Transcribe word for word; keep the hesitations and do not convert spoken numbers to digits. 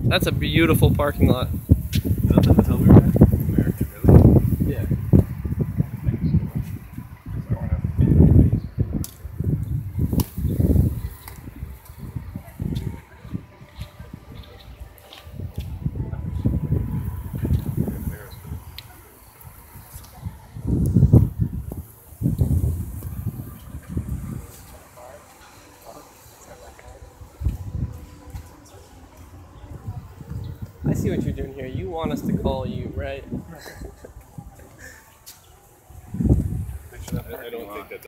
That's a beautiful parking lot. Is that the hotel we were at? American, really? Yeah. I see what you're doing here. You want us to call you, right? I don't think that